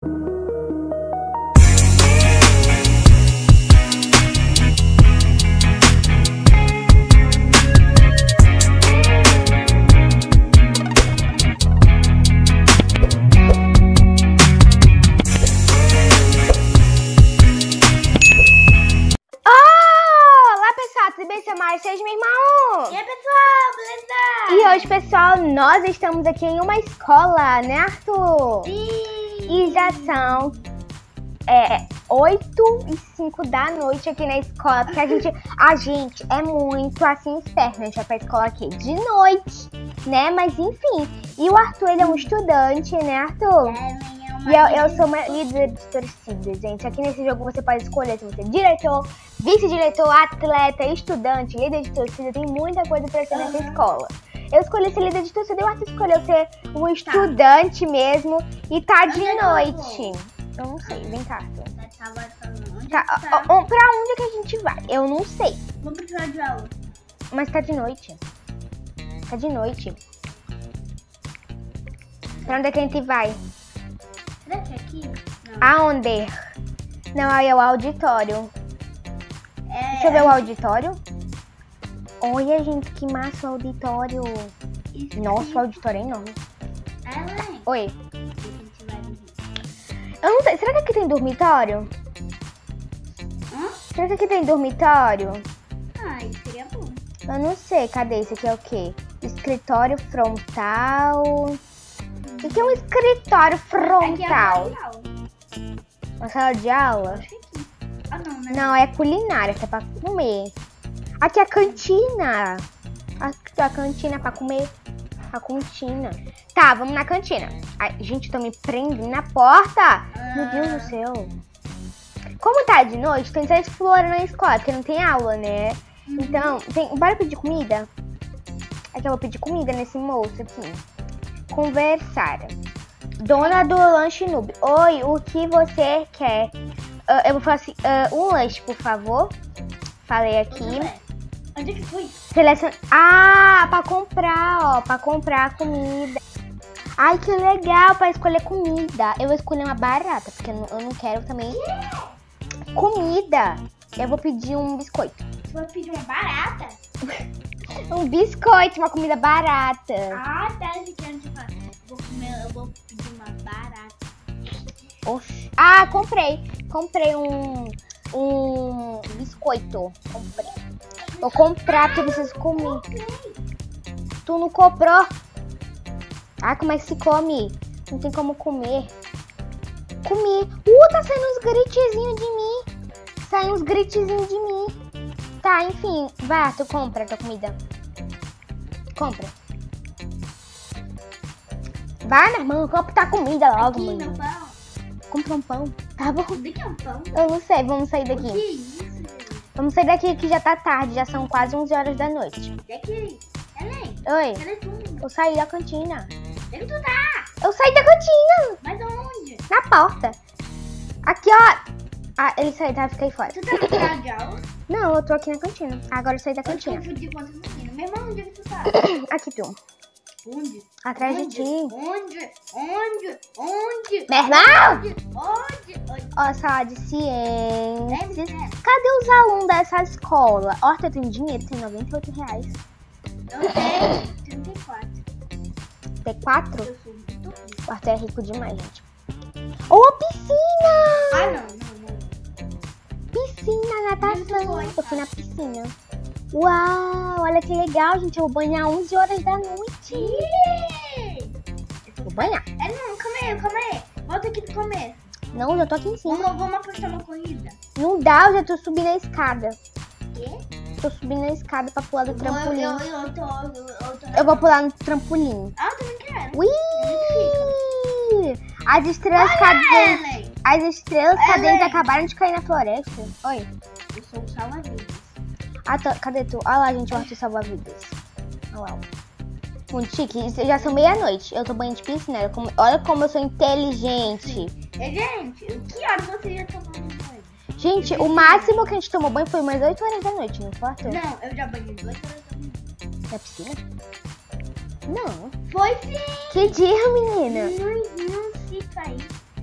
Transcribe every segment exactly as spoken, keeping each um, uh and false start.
Seja meu irmão! E aí, pessoal, beleza? E hoje, pessoal, nós estamos aqui em uma escola, né, Arthur? Sim! E já são é, oito e cinco da noite aqui na escola, porque a gente, a gente é muito, assim, esperto, né? A gente vai pra escola aqui de noite, né? Mas, enfim. E o Arthur, ele é um estudante, né, Arthur? É, E eu, eu sou uma líder de torcida, gente. Aqui nesse jogo você pode escolher se você é diretor, vice-diretor, atleta, estudante, líder de torcida. Tem muita coisa pra ser nessa escola. Eu escolhi ser líder de torcida e o Arthur escolheu ser um estudante tá. mesmo. E tá de onde noite. Eu não sei, vem cá, Arthur. Tá, tá. Pra onde que a gente vai? Eu não sei. Vamos precisar de aula. Mas tá de noite. Tá de noite. Pra onde é que a gente vai? Será que é aqui? Não. Aonde? Não, aí é o auditório. É... Deixa eu ver o auditório. Olha, gente, que massa o auditório. Isso Nossa, aqui. o auditório é enorme. É, mãe. Oi. A gente vai dormir. Eu não sei, será que aqui tem dormitório? Hã? Será que aqui tem dormitório? Ah, isso seria bom. Eu não sei, cadê esse aqui? É o quê? Escritório frontal. O que é um escritório frontal? Aqui é a aula. Uma sala de aula? Acho que aqui. Ah, não, né? Não, é culinária, que é pra comer. Aqui é a cantina. Aqui é a cantina pra comer. A cantina. Tá, vamos na cantina. Ai, gente, eu tô me prendendo na porta. Ah. Meu Deus do céu. Como tá de noite, tem que estar explorando na escola, porque não tem aula, né? Uhum. Então, tem... bora pedir comida? Aqui eu vou pedir comida nesse moço aqui. Conversar. Dona do lanche noob. Oi, o que você quer? Uh, eu vou falar assim, uh, um lanche, por favor. Falei aqui. Onde é que foi? Seleciona. Ah, pra comprar, ó. Pra comprar comida. Ai, que legal, pra escolher comida. Eu vou escolher uma barata, porque eu não, eu não quero também comida. Eu vou pedir um biscoito. Você vai pedir uma barata? Um biscoito, uma comida barata. Ah, tá. Eu vou comer, eu vou pedir uma barata. Oxi. Ah, comprei. Comprei um, um biscoito. Comprei. Vou comprar porque eu preciso comer. Tu não comprou? Ah, como é que se come? Não tem como comer. Comi. Uh, tá saindo uns gritezinhos de mim. Saindo uns gritezinhos de mim. Tá, enfim. Vai, tu compra a tua comida. Compra. Vai, minha irmã, compra a comida logo, Aqui, mãe. meu pão. Compra um pão. Tá bom. O que é um pão? Eu não sei, vamos sair O que é daqui. isso, gente? Vamos sair daqui que já tá tarde, já são quase onze horas da noite. Onde é que... Elen, Oi, cadê tu? eu saí da cantina. Onde é que tu tá? Eu saí da cantina, Mas aonde? na porta. Aqui, ó. Ah, ele saiu, tá? Fiquei fora. Tu tá no sala de aula? Não, eu tô aqui na cantina. Agora eu saí da Eu te cantina. confundi com outra menina. Meu irmão, onde é que tu tá? Aqui, tu. Onde? Atrás de Onde? ti. Onde? Onde? Onde? Meu irmão! Onde? Onde? Onde? Ó, sala de ciências. Deve ser. Cadê os alunos dessa escola? Ó, eu tenho dinheiro, tem noventa e oito reais. Eu tenho trinta e quatro. Tem quatro? Eu sou muito rico. O Arthur é rico demais, gente. Ô, piscina! Ah, não, não, não. Piscina, natação. Muito bom, Eu fui na piscina. Uau, olha que legal, gente. Eu vou banhar onze horas da noite. Ih! Vou banhar. É, não, calma aí, calma aí. Volta aqui do começo. Não, já tô aqui em cima. Vamos, vamos apostar uma corrida. Não dá, eu já tô subindo a escada. Quê? Tô subindo a escada pra pular do trampolim. Eu, eu, eu, tô, eu, eu, tô... Eu vou pular no trampolim. Ah, eu também quero. Ui! As estrelas cadentes. Ellen, As estrelas Ellen. cadentes acabaram de cair na floresta. Oi. eu sou o salva-vidas. Ah, tá. Cadê tu? Olha lá, gente, o Arthur salva-vidas. Olha lá. Muito chique. Isso já são meia-noite. Eu tô banhando de piscina. Olha como, olha como eu sou inteligente. E, gente, que horas você já tomou banho? Gente, o máximo que a gente tomou banho foi umas oito horas da noite, não foi, Arthur? Não, eu já banhei duas horas da manhã. Na piscina? Não. Foi sim! Que dia, menina? Não, não cita aí.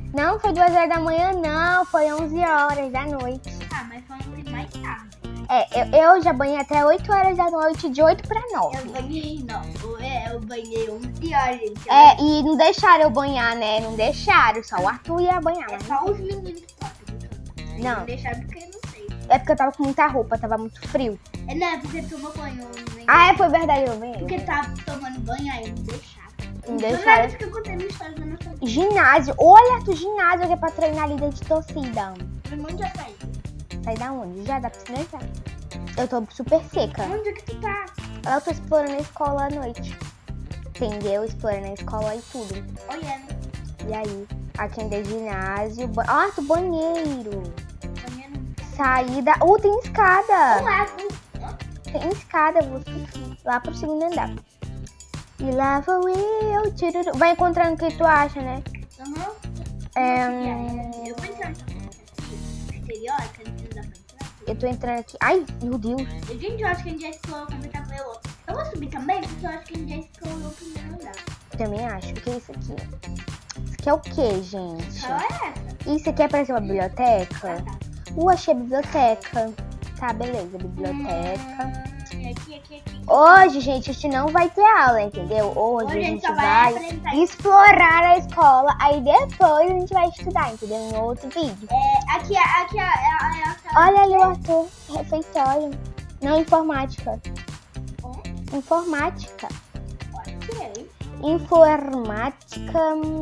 Não, foi duas horas da manhã, não. Foi onze horas da noite. Ah, mas foi um mais tarde. É, eu, eu já banhei até oito horas da noite, de oito pra nove. Eu banhei, não. Eu, é, eu banhei onze horas, gente. É, e não deixaram eu banhar, né? Não deixaram, só o Arthur ia banhar. É Mas... só os meninos que podem. Não. Não deixaram porque eu não sei. É porque eu tava com muita roupa, tava muito frio. É, não, é porque tomou banho. Nem... Ah, é, foi verdade, eu banhei. Porque tava tomando banho, aí não deixaram. Não Então, deixaram. nada que eu contei minha história da nossa vida. Ginásio. Olha, Arthur, ginásio que é pra treinar líder de torcida. Onde já saiu? Sai da onde? Já dá pra piscina já. Eu tô super seca. Onde é que tu tá? Eu tô explorando a escola à noite. Entendeu? Explorando a escola e tudo. Olhando. E aí? Aqui ainda é ginásio. Ba... Ah, Arthur, banheiro. Olhando. Saída. Uh, tem escada. Olá, Tem escada, vou subir lá pro segundo andar. E lá vou eu. Tiruru. Vai encontrando o que tu acha, né? Aham. É, Eu vou entrar no exterior, que não dá pra entrar. eu tô entrando aqui. Ai, meu Deus. Gente, eu acho que a gente já explorou como tá eu. Eu vou subir também, porque eu acho que a gente já explorou o primeiro andar. Também acho. O que é isso aqui? Isso aqui é o que, gente? Qual é essa? Isso aqui é pra ser uma biblioteca? Ah, tá. Uh, achei a biblioteca. Tá, beleza, biblioteca. Hum, aqui, aqui, aqui. Hoje, gente, a gente não vai ter aula, entendeu? Hoje, Hoje a gente só vai, apresentar. explorar a escola, aí depois a gente vai estudar, entendeu? Em outro vídeo. É, aqui, aqui, é, é, é a sala. Olha ali o Arthur, refeitório. Não, informática. Hum? Informática. Ok. Informática.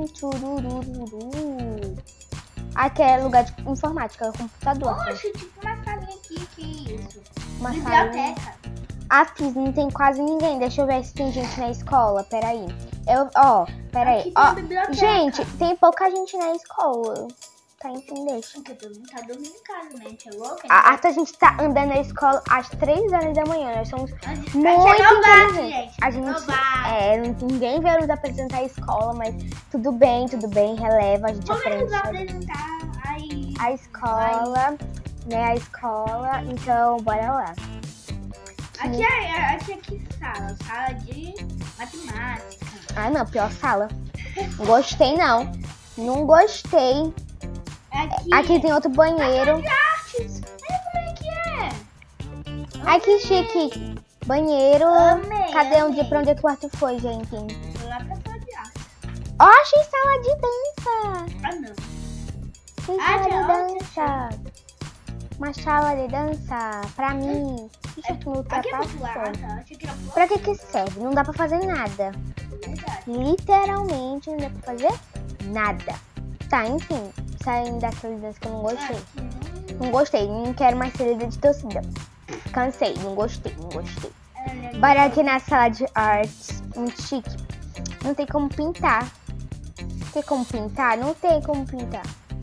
Turururu. Aqui é lugar de informática, computador. Poxa, tipo uma salinha aqui, que isso? Uma salinha. Biblioteca. Aqui não tem quase ninguém. Deixa eu ver se tem gente na escola. Peraí. Eu, ó, peraí. Aqui tem Ó, biblioteca. gente, tem pouca gente na escola. Tá, enfim, deixa. Porque todo mundo tá dormindo em casa, né? A gente é louca. A, a gente tá andando na escola às três horas da manhã. Nós somos A gente muito é novato, inteligentes. gente. A gente, Novato. é, ninguém veio nos apresentar a escola, mas tudo bem, tudo bem, releva, a gente Como aprende eles vão sobre apresentar aí? a escola, né, a escola, então bora lá. Aqui é, aqui é que sala? Sala de matemática. Ah, não, pior sala. Não gostei, não. Não gostei. Aqui, Aqui tem outro banheiro. de artes. Olha como é que é. Ai, que chique. Banheiro. Amei, Cadê amei. onde, pra onde é que o Arthur foi, gente? Vou lá pra sala de artes. Ó, achei sala de dança. Ah, não. Tem Ah, sala de tinha dança. Uma sala de dança. Pra mim. Deixa eu me Aqui é muito ultrapassar. alta. Achei que era pro Pra que que serve? Não dá pra fazer nada. verdade. Literalmente não dá pra fazer nada. Tá, enfim. Saindo daquela dança que eu não gostei. Aqui, Não gostei. Não quero mais ser líder de torcida. Cansei. Não gostei. Não gostei. olha, Bora aqui na sala de artes. Muito chique. Não tem como pintar. Tem como pintar? Não tem como pintar.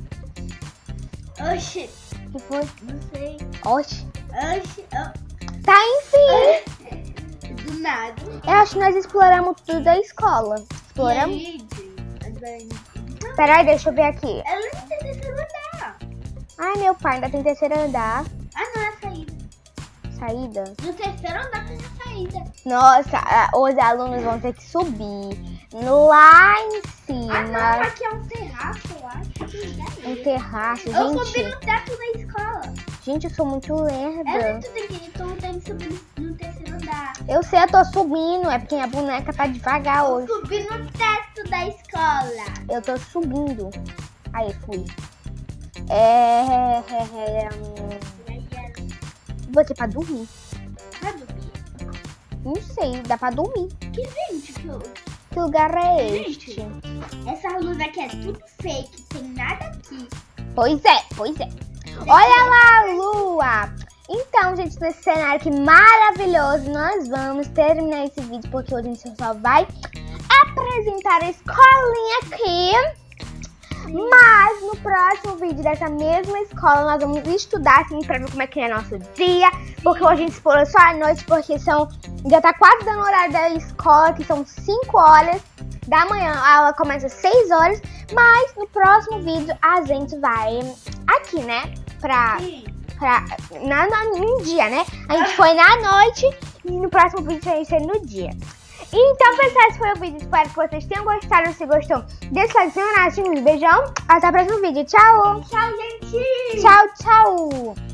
Oxi, O que foi? não sei. Oxe. Oxi, oh, Tá, enfim. do nada. Eu acho que nós exploramos tudo da escola. Exploramos. E aí, Então, Peraí, deixa eu ver aqui. ela não tem terceiro andar. Ai, meu pai, ainda tem terceiro andar. Ah, não, é a saída. Saída. No terceiro andar tem a saída. Nossa, ah, os alunos vão ter que subir lá em Ah, não, cima. aqui é um terraço, eu acho. Que lugar é Um esse? terraço. Eu subi Gente, no teto da escola. gente, eu sou muito lerda. É, tu tem que, tu tem que subir no terceiro andar. Eu sei, eu tô subindo. É porque a boneca tá devagar Eu hoje. subi no teto da escola. Eu tô subindo. Aí, fui. É. é, é, é, hum, E aí, ela Vou ter pra dormir. vai dormir. Não sei, dá pra dormir. Que gente, que, eu- Que lugar é Gente. este? essa luz aqui é tudo fake, tem nada aqui. Pois é, pois é. Olha lá a lua! Então, gente, nesse cenário aqui maravilhoso, nós vamos terminar esse vídeo, porque hoje a gente só vai apresentar a escolinha aqui. Mas no próximo vídeo dessa mesma escola, nós vamos estudar, assim, pra ver como é que é nosso dia. Porque hoje a gente explorou só à noite, porque são, já tá quase dando o horário da escola, que são cinco horas da manhã. A aula começa às seis horas. Mas no próximo vídeo a gente vai aqui, né? Pra... Sim. pra na, na, no dia, né? A gente foi na noite e no próximo vídeo a gente vai no dia. Então, pessoal, esse foi o vídeo. Espero que vocês tenham gostado. Se gostou, deixa o like, se inscreve no canal, beijão. Até o próximo vídeo. Tchau. Tchau, gente. Tchau, tchau.